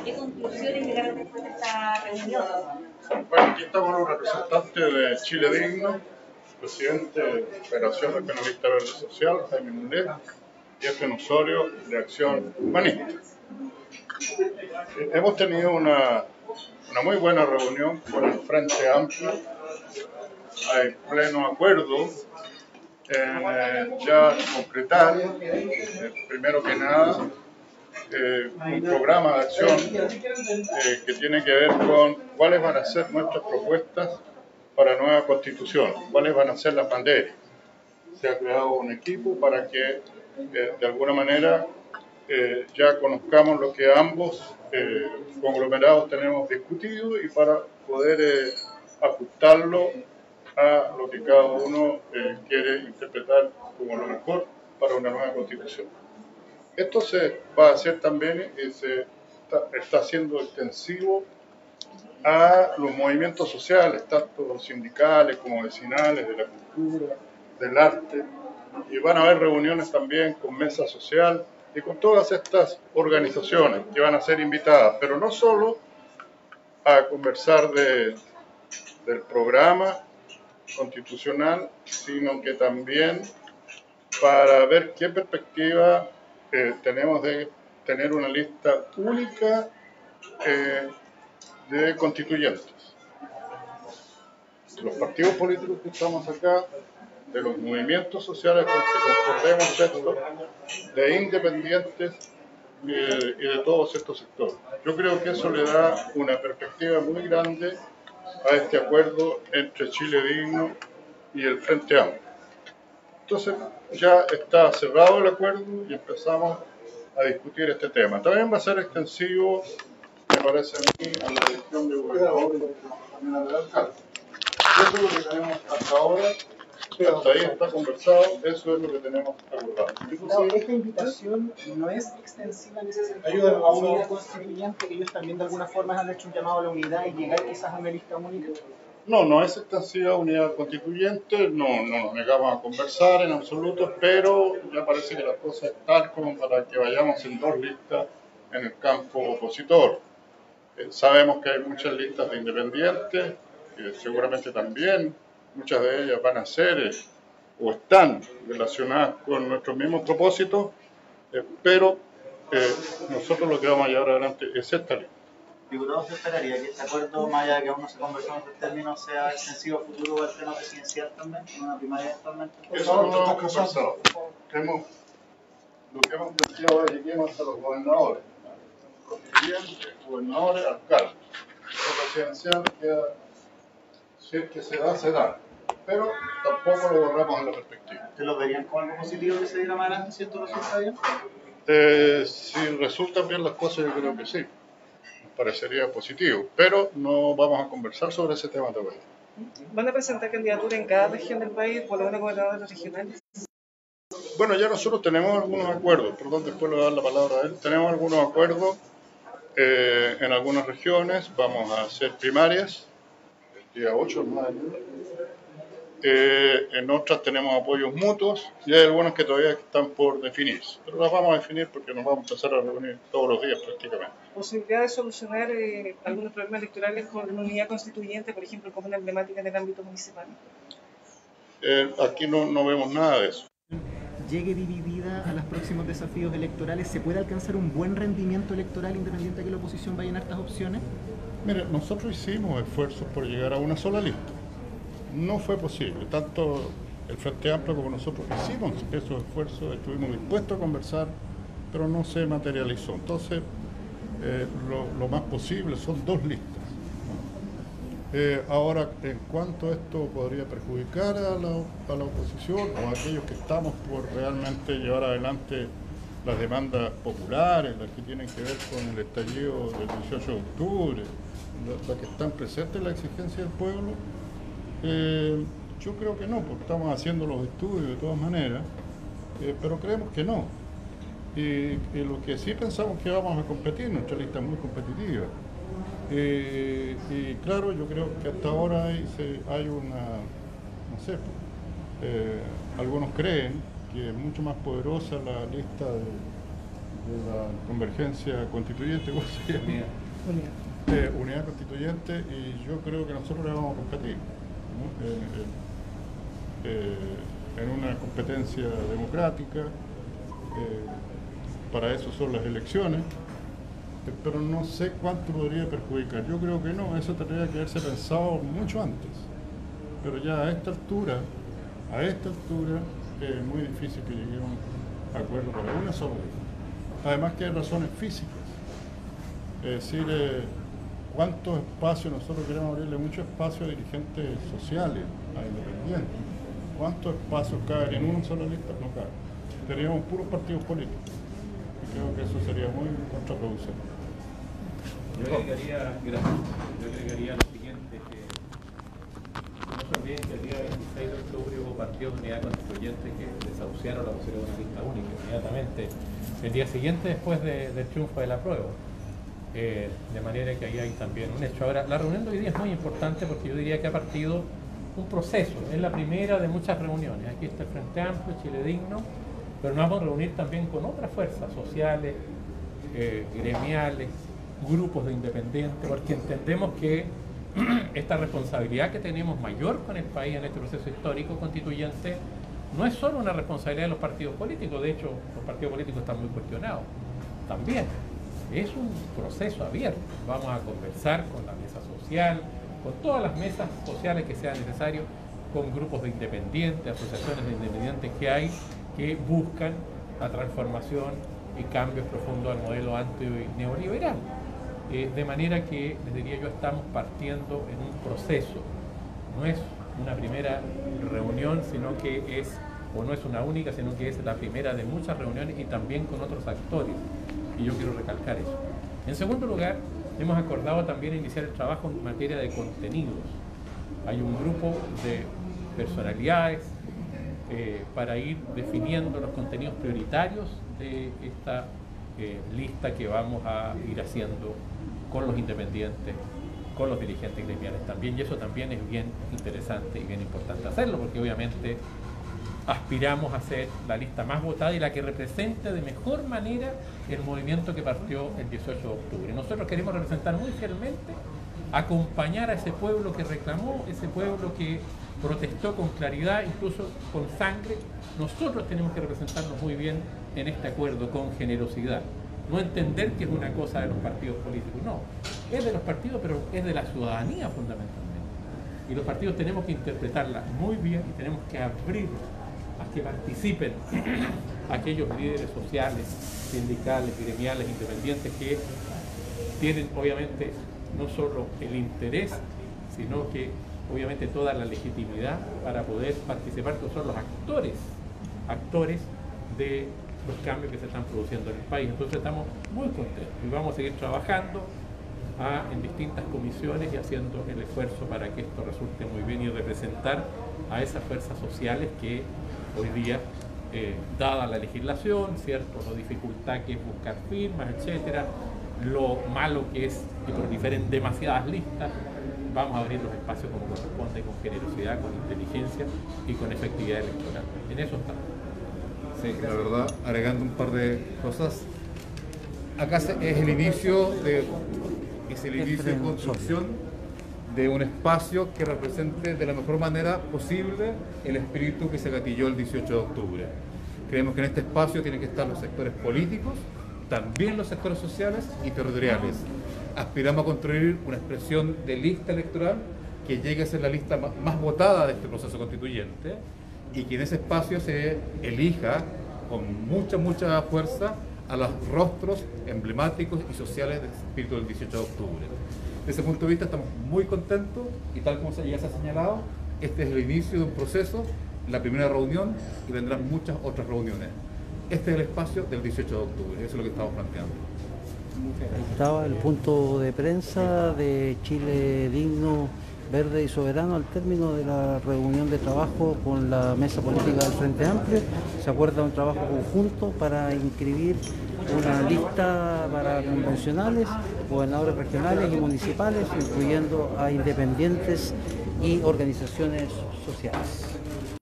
qué conclusiones llegaron después de esta reunión? Bueno, aquí estamos los representantes de Chile Digno, presidente de la Federación Regionalista Verde Social, Jaime Mulet, y Efraín Osorio, de Acción Humanista. Hemos tenido una muy buena reunión con el Frente Amplio. Hay pleno acuerdo en ya concretar, primero que nada, un programa de acción que tiene que ver con cuáles van a ser nuestras propuestas para nueva constitución, cuáles van a ser las banderas. Se ha creado un equipo para que de alguna manera ya conozcamos lo que ambos conglomerados tenemos discutido y para poder ajustarlo a lo que cada uno quiere interpretar como lo mejor para una nueva constitución. Esto se va a hacer también y se está haciendo extensivo a los movimientos sociales, tanto sindicales como vecinales, de la cultura, del arte, y van a haber reuniones también con mesa social y con todas estas organizaciones que van a ser invitadas, pero no solo a conversar del programa constitucional, sino que también para ver qué perspectiva tenemos de tener una lista única de constituyentes. Los partidos políticos que estamos acá, de los movimientos sociales con que concordemos esto, de independientes y de todos estos sectores. Yo creo que eso le da una perspectiva muy grande a este acuerdo entre Chile Digno y el Frente Amplio. Entonces ya está cerrado el acuerdo y empezamos a discutir este tema. También va a ser extensivo, me parece a mí, a la elección de gobernadores y también a la de alcalde. Eso es lo que tenemos hasta ahora. Hasta ahí está conversado, eso es lo que tenemos acordado. Esta invitación no es extensiva en ese sentido a una unidad constituyente, que ellos también de alguna forma han hecho un llamado a la unidad y llegar quizás a una lista única. No es extensiva a unidad constituyente, no nos negamos a conversar en absoluto, pero ya parece que la cosa está como para que vayamos en dos listas en el campo opositor. Sabemos que hay muchas listas de independientes, que seguramente también muchas de ellas van a ser o están relacionadas con nuestros mismos propósitos, pero nosotros lo que vamos a llevar adelante es esta lista. Diputado, ¿se esperaría que este acuerdo, más allá de que aún no se conversó en estos términos, sea extensivo a futuro al pleno presidencial también, en una primaria actualmente? Eso no lo hemos conversado. Lo que hemos planteado es que lleguemos hasta los gobernadores, constituyentes, gobernadores, alcaldes. La presidencial queda, si es que se da, pero tampoco lo borramos en la perspectiva. ¿Ustedes lo verían como algo positivo que se diera más adelante si esto resulta bien? Si resultan bien las cosas, yo creo que sí. Nos parecería positivo, pero no vamos a conversar sobre ese tema todavía. ¿Van a presentar candidatura en cada región del país, por lo menos gobernadores regionales? Bueno, ya nosotros tenemos algunos acuerdos, perdón, después le voy a dar la palabra a él. Tenemos algunos acuerdos en algunas regiones, vamos a hacer primarias, el día 8 de mayo. En otras tenemos apoyos mutuos y hay algunos que todavía están por definirse, pero las vamos a definir porque nos vamos a empezar a reunir todos los días prácticamente. ¿Posibilidad de solucionar algunos problemas electorales con una unidad constituyente, por ejemplo, como una emblemática en el ámbito municipal? Aquí no vemos nada de eso. Llegue dividida a los próximos desafíos electorales, ¿se puede alcanzar un buen rendimiento electoral independiente de que la oposición vaya en hartas opciones? Mire, nosotros hicimos esfuerzos por llegar a una sola lista. No fue posible. Tanto el Frente Amplio como nosotros hicimos esos esfuerzos, estuvimos dispuestos a conversar, pero no se materializó. Entonces, lo más posible son dos listas. Ahora, en cuanto esto podría perjudicar a la oposición o a aquellos que estamos por realmente llevar adelante las demandas populares, las que tienen que ver con el estallido del 18 de octubre, las que están presentes en la exigencia del pueblo, yo creo que no, porque estamos haciendo los estudios de todas maneras, pero creemos que no. Y lo que sí pensamos que vamos a competir, nuestra lista es muy competitiva. Y claro, yo creo que hasta ahora hay una, no sé, algunos creen que es mucho más poderosa la lista la convergencia constituyente, ¿cómo se llama? Unidad constituyente, y yo creo que nosotros le vamos a competir, ¿no? En una competencia democrática. Para eso son las elecciones, pero no sé cuánto podría perjudicar. Yo creo que no, eso tendría que haberse pensado mucho antes, pero ya a esta altura es muy difícil que lleguemos a acuerdo para una sola vez. Además que hay razones físicas, es decir, cuántos espacios, nosotros queremos abrirle mucho espacio a dirigentes sociales, a independientes. ¿Cuántos espacios caben en una sola lista? No caben. Teníamos puros partidos políticos. Y creo que eso sería muy contraproducente. Yo agregaría lo siguiente, que no se olviden que el día 26 de octubre hubo partidos de unidad constituyente que desahuciaron la posibilidad de una lista única inmediatamente, el día siguiente después del triunfo del apruebo. De manera que ahí hay también un hecho. Ahora, la reunión de hoy día es muy importante porque yo diría que ha partido un proceso, es la primera de muchas reuniones. Aquí está el Frente Amplio, Chile Digno, pero nos vamos a reunir también con otras fuerzas sociales, gremiales, grupos de independientes, porque entendemos que esta responsabilidad que tenemos mayor con el país en este proceso histórico constituyente no es solo una responsabilidad de los partidos políticos, de hecho los partidos políticos están muy cuestionados, también es un proceso abierto. Vamos a conversar con la mesa social, con todas las mesas sociales que sean necesarios, con grupos de independientes, asociaciones de independientes que hay, que buscan la transformación y cambios profundos al modelo anti-neoliberal. De manera que, les diría yo, estamos partiendo en un proceso. No es una primera reunión, sino que es, o no es una única, sino que es la primera de muchas reuniones y también con otros actores. Y yo quiero recalcar eso. En segundo lugar, hemos acordado también iniciar el trabajo en materia de contenidos. Hay un grupo de personalidades para ir definiendo los contenidos prioritarios de esta lista que vamos a ir haciendo con los independientes, con los dirigentes gremiales también, y eso también es bien interesante y bien importante hacerlo, porque obviamente aspiramos a ser la lista más votada y la que represente de mejor manera el movimiento que partió el 18 de octubre. Nosotros queremos representar muy fielmente, acompañar a ese pueblo que reclamó, ese pueblo que protestó con claridad, incluso con sangre. Nosotros tenemos que representarnos muy bien en este acuerdo, con generosidad. No entender que es una cosa de los partidos políticos, no. Es de los partidos, pero es de la ciudadanía fundamentalmente. Y los partidos tenemos que interpretarla muy bien y tenemos que abrir a que participen aquellos líderes sociales, sindicales, gremiales, independientes que tienen obviamente no solo el interés, sino que obviamente toda la legitimidad para poder participar, que son los actores de los cambios que se están produciendo en el país. Entonces estamos muy contentos y vamos a seguir trabajando en distintas comisiones y haciendo el esfuerzo para que esto resulte muy bien y representar a esas fuerzas sociales que hoy día, dada la legislación, ¿cierto?, la dificultad que es buscar firmas, etcétera, lo malo que es que proliferen demasiadas listas, vamos a abrir los espacios como corresponde, con generosidad, con inteligencia y con efectividad electoral. En eso estamos. Sí, la verdad, agregando un par de cosas, acá es el inicio de construcción de un espacio que represente de la mejor manera posible el espíritu que se gatilló el 18 de octubre. Creemos que en este espacio tienen que estar los sectores políticos, también los sectores sociales y territoriales. Aspiramos a construir una expresión de lista electoral que llegue a ser la lista más votada de este proceso constituyente y que en ese espacio se elija con mucha fuerza a los rostros emblemáticos y sociales del espíritu del 18 de octubre. Desde ese punto de vista estamos muy contentos y tal como ya se ha señalado, este es el inicio de un proceso, la primera reunión y vendrán muchas otras reuniones. Este es el espacio del 18 de octubre, eso es lo que estamos planteando. Estaba el punto de prensa de Chile Digno, Verde y Soberano al término de la reunión de trabajo con la mesa política del Frente Amplio. Se acuerda un trabajo conjunto para inscribir una lista para convencionales, gobernadores regionales y municipales, incluyendo a independientes y organizaciones sociales.